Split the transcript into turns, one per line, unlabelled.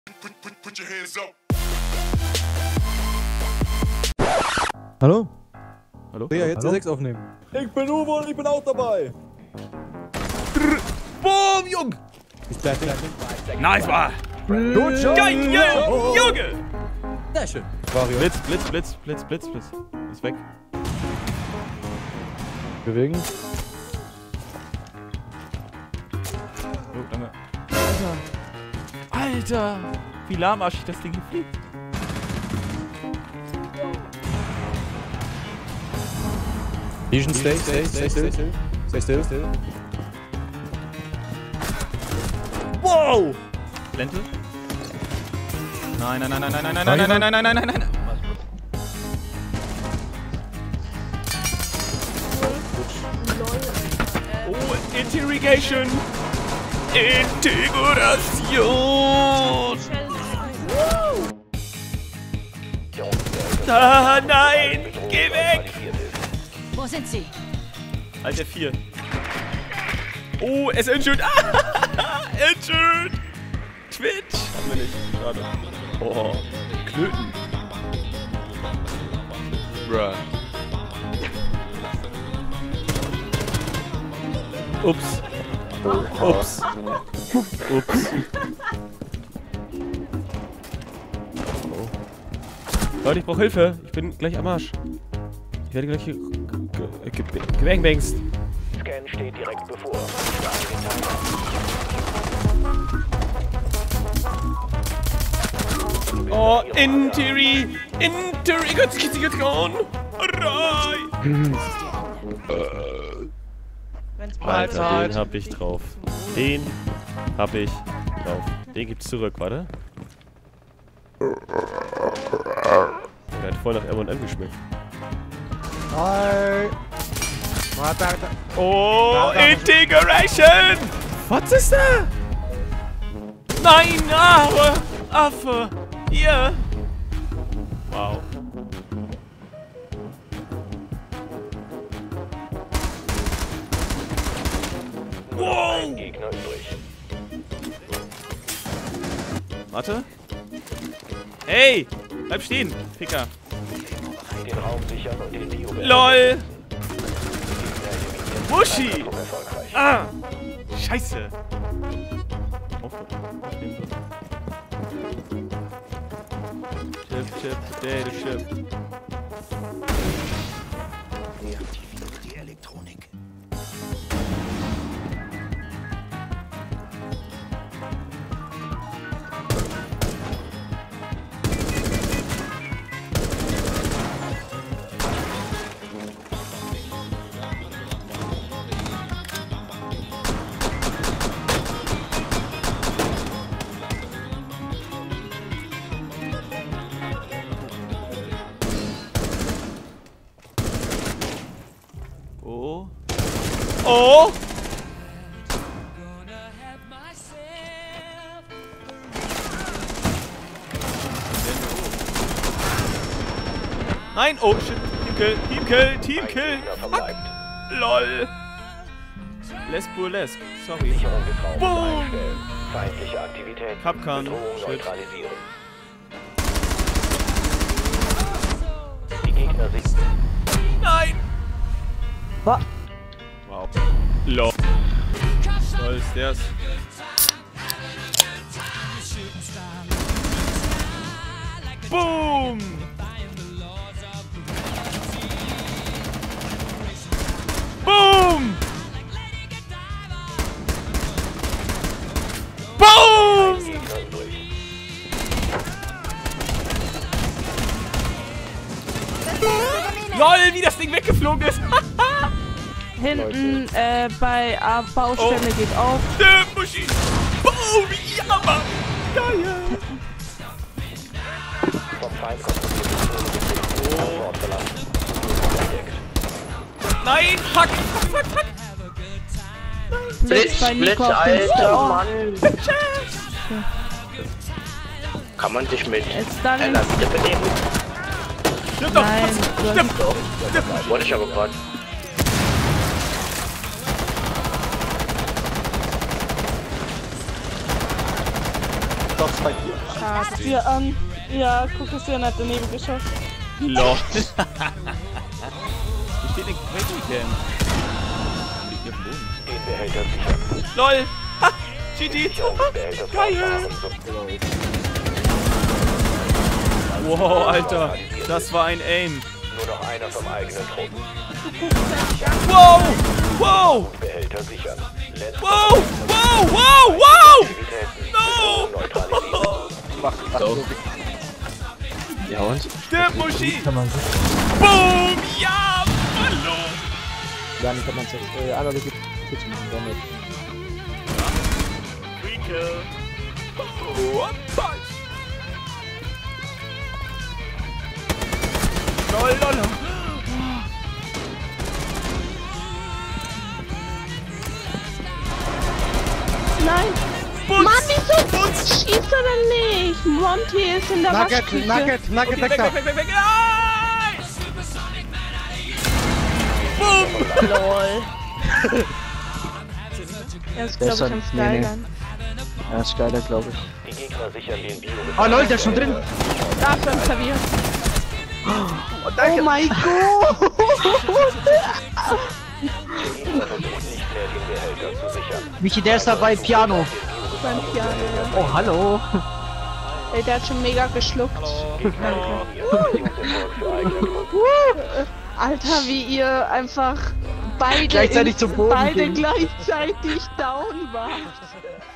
Put your hands up.
Hallo?
Hallo?
Ja, jetzt
Hallo?
6 aufnehmen.
Ich bin Uwe und ich bin auch dabei.
Boom, Jung!
Ist fertig.
Nice, war!
Gut, schon.
Geil, Junge!
Sehr schön. Vario.
Blitz. Ist weg.
Bewegen.
Oh, danke. Alter! Wie lahmarschig das Ding hier fliegt.
Legion, stay still.
Wow! Blende? Nein. Oh, Interrogation! Integration! Ah, nein! Geh weg!
Wo sind sie?
Alter 4. Oh, es ist injured. Ah, injured! Twitch! Haben wir nicht, gerade. Oh, Klöten. Bruh. Ups. Leute, ich brauche Hilfe. Ich bin gleich am Arsch. Ich werde gleich hier gebangbangst.
Scan steht direkt bevor.
Oh, Interrogation. Alter, den hab ich drauf. Den gibt's zurück, warte. Der hat voll nach M&M geschmeckt.
Hi.
Oh, Integration! Was ist da? Nein, Affe! Ihr! Wow. Wow!
Gegner übrig.
Warte. Hey! Bleib stehen, Ficker.
Den Raum sichern und den Bio.
LOL! Muschi! Ah! Scheiße! Chip, Potato Chip.
Deaktiviere die Elektronik.
Oh! Nein! Oh shit! Team Kill! Fuck! LOL! Lesburlesque, sorry.
Sicherung des Raums
Boom!
einstellen. Feindliche Aktivität.
Kapkan,
Bedrohung
shit.
neutralisieren. Die Gegner sitzen.
Nein! Wow. LOL. Lol, ist der's. Boom! Boom! Boom!
Gegner übrig.
LOL, wie das Ding weggeflogen ist!
Hinten bei Baustelle geht auf.
Der Muschi! Boom! Ja, Mann! Geil!
Vom Feind kontrolliert. Antwort verlassen.
Nein! Fuck!
Blitz bei Nico auf dem Store.
Mann. Kann man sich mit
Ist dann
einer Stippe nehmen?
Stimmt doch!
Nein,
Stimmt!
Wollte ich aber gerade.
Stopp bei dir.
Schade. Ja, guck, ist ja nicht daneben geschossen.
LOL. Hier steht eine Cam. Liegt hier auf dem Boden.
Den Behälter sichern.
LOL! Ha! GG!
Behälter
Geil! Wow, Alter! Das war ein Aim!
Nur noch einer vom eigenen Trupp.
Wow! Wow!
Behälter sichern. Letzter
Wow! Wow! Wow! Wow! No!
Neutralisieren.
Ja und?
Stirb, Muschi!
Kann man sich.
Boom! Ja! Hallo!
Ja, nicht kann man sich. Einer wirklich Kitchen machen, damit.
LOL, LOL!
Nein!
Butz!
Mann, wieso schießt er denn nicht? Monty ist in der Waschküche.
Nugget,
Okay, weg, weg, weg, weg, weg! Nein! Boom!
LOL. Er ist, glaube ich, am Skylern.
Ja, ist geiler, glaube ich.
Die Gegner sichern den Bio.
Oh lol, der ist schon drin!
Da ist ein Klavier.
Oh mein Gott!
Die Gegner versuchen nicht mehr den Behälter zu sichern.
Michi, der ist dabei, Piano.
Beim Piano, ja.
Oh, hallo!
Ey, der hat schon mega geschluckt.
Gegner ihren Verteidigungserfolg für eigene Truppen.
Alter, wie ihr einfach beide
Gleichzeitig zum Boden
beide
ging.
gleichzeitig down wart.